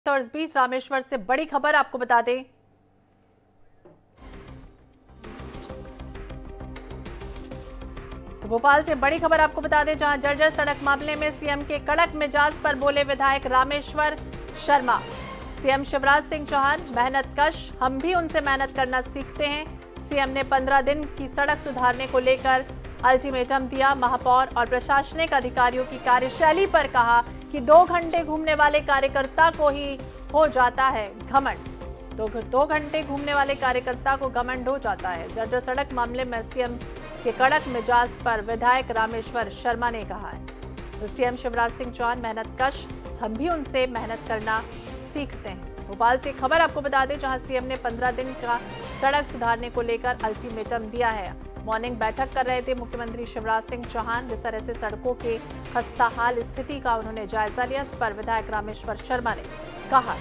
तो इस बीच रामेश्वर से बड़ी खबर आपको बता दें। तो भोपाल से बड़ी खबर आपको बता दें, जहां जर्जर सड़क मामले में सीएम के कड़क मिजाज पर बोले विधायक रामेश्वर शर्मा। सीएम शिवराज सिंह चौहान मेहनत कश, हम भी उनसे मेहनत करना सीखते हैं। सीएम ने 15 दिन की सड़क सुधारने को लेकर अल्टीमेटम दिया। महापौर और प्रशासनिक अधिकारियों की कार्यशैली पर कहा कि 2 घंटे घूमने वाले कार्यकर्ता को ही हो जाता है घमंड। 2 घंटे घूमने वाले कार्यकर्ता को घमंड हो जाता है। जर्जर सड़क मामले में सीएम के कड़क मिजाज पर विधायक रामेश्वर शर्मा ने कहा है। तो सीएम शिवराज सिंह चौहान मेहनत कश, हम भी उनसे मेहनत करना सीखते हैं। भोपाल से खबर आपको बता दें, जहां सीएम ने 15 दिन का सड़क सुधारने को लेकर अल्टीमेटम दिया है। मॉर्निंग बैठक कर रहे थे मुख्यमंत्री शिवराज सिंह चौहान। जिस तरह से सड़कों के खस्ताहाल स्थिति का उन्होंने जायजा लिया, इस पर विधायक रामेश्वर शर्मा ने कहा,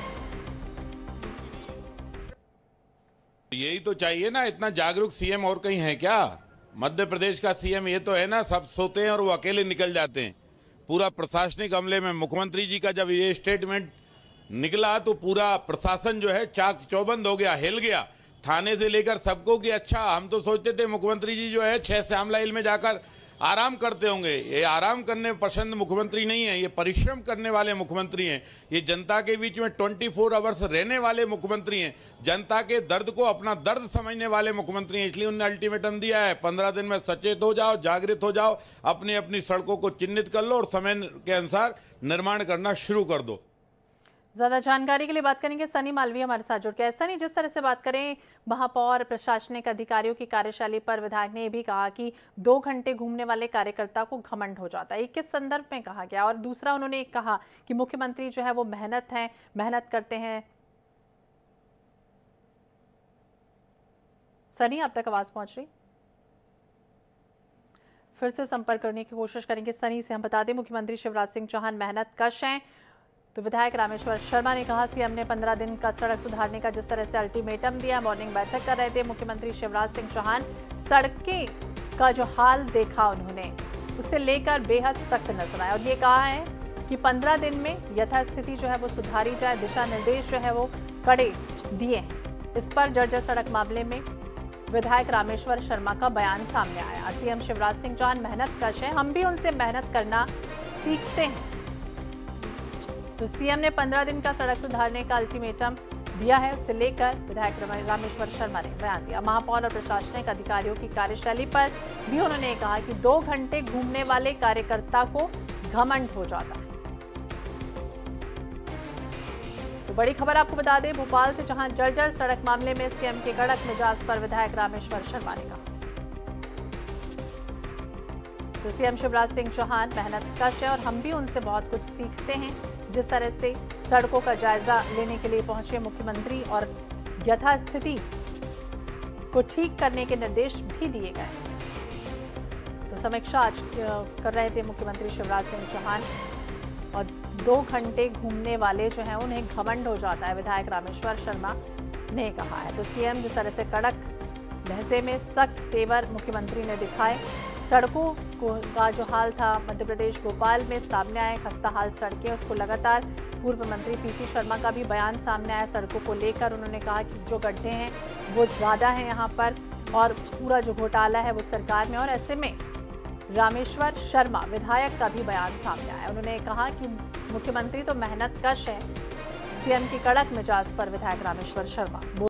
यही तो चाहिए ना, इतना जागरूक सीएम और कहीं है क्या? मध्य प्रदेश का सीएम ये तो है ना, सब सोते हैं और वो अकेले निकल जाते हैं। पूरा प्रशासनिक अमले में मुख्यमंत्री जी का जब ये स्टेटमेंट निकला तो पूरा प्रशासन जो है चाक चौबंद हो गया, हिल गया, थाने से लेकर सबको कि अच्छा, हम तो सोचते थे मुख्यमंत्री जी जो है 6 श्यामला हिल में जाकर आराम करते होंगे। ये आराम करने पसंद मुख्यमंत्री नहीं है, ये परिश्रम करने वाले मुख्यमंत्री हैं। ये जनता के बीच में 24 आवर्स रहने वाले मुख्यमंत्री हैं। जनता के दर्द को अपना दर्द समझने वाले मुख्यमंत्री हैं। इसलिए उन्होंने अल्टीमेटम दिया है, 15 दिन में सचेत हो जाओ, जागृत हो जाओ, अपनी अपनी सड़कों को चिन्हित कर लो और समय के अनुसार निर्माण करना शुरू कर दो। ज्यादा जानकारी के लिए बात करेंगे सनी मालवीय हमारे साथ जुड़ के। ऐसा नहीं, जिस तरह से बात करें महापौर प्रशासनिक अधिकारियों की कार्यशैली पर विधायक ने यह भी कहा कि 2 घंटे घूमने वाले कार्यकर्ता को घमंड हो जाता है, ये किस संदर्भ में कहा गया? और दूसरा, उन्होंने कहा कि मुख्यमंत्री जो है वो मेहनत करते हैं। सनी, आप तक आवाज पहुंच रही? फिर से संपर्क करने की कोशिश करेंगे सनी से। हम बता दें, मुख्यमंत्री शिवराज सिंह चौहान मेहनत कश हैं। तो विधायक रामेश्वर शर्मा ने कहा, सीएम ने 15 दिन का सड़क सुधारने का जिस तरह से अल्टीमेटम दिया। मॉर्निंग बैठक कर रहे थे मुख्यमंत्री शिवराज सिंह चौहान। सड़कें का जो हाल देखा उन्होंने, उसे लेकर बेहद सख्त नजर आए और ये कहा है कि 15 दिन में यथास्थिति जो है वो सुधारी जाए। दिशा निर्देश जो है वो कड़े दिए हैं। इस पर जर्जर सड़क मामले में विधायक रामेश्वर शर्मा का बयान सामने आया। सीएम शिवराज सिंह चौहान मेहनत कश है, हम भी उनसे मेहनत करना सीखते हैं। तो सीएम ने 15 दिन का सड़क सुधारने का अल्टीमेटम दिया है, उसे लेकर विधायक रामेश्वर शर्मा ने बयान दिया। महापौर और प्रशासनिक अधिकारियों की कार्यशैली पर भी उन्होंने कहा कि 2 घंटे घूमने वाले कार्यकर्ता को घमंड हो जाता है। तो बड़ी खबर आपको बता दें भोपाल से, जहां जर्जर सड़क मामले में सीएम के कड़क मिजाज पर विधायक रामेश्वर शर्मा ने कहा। तो सीएम शिवराज सिंह चौहान मेहनत कश है और हम भी उनसे बहुत कुछ सीखते हैं। जिस तरह से सड़कों का जायजा लेने के लिए पहुंचे मुख्यमंत्री और यथास्थिति को ठीक करने के निर्देश भी दिए गए। तो समीक्षा आज कर रहे थे मुख्यमंत्री शिवराज सिंह चौहान और 2 घंटे घूमने वाले जो हैं उन्हें घमंड हो जाता है, विधायक रामेश्वर शर्मा ने कहा है। तो सीएम जिस तरह से कड़क लहजे में सख्त तेवर मुख्यमंत्री ने दिखाए। सड़कों का जो हाल था मध्य प्रदेश भोपाल में सामने आए, खस्ता हाल सड़कें, उसको लगातार पूर्व मंत्री पीसी शर्मा का भी बयान सामने आया सड़कों को लेकर। उन्होंने कहा कि जो गड्ढे हैं वो ज़्यादा हैं यहाँ पर और पूरा जो घोटाला है वो सरकार में। और ऐसे में रामेश्वर शर्मा विधायक का भी बयान सामने आया। उन्होंने कहा कि मुख्यमंत्री तो मेहनत कश है। सीएम की कड़क मिजाज पर विधायक रामेश्वर शर्मा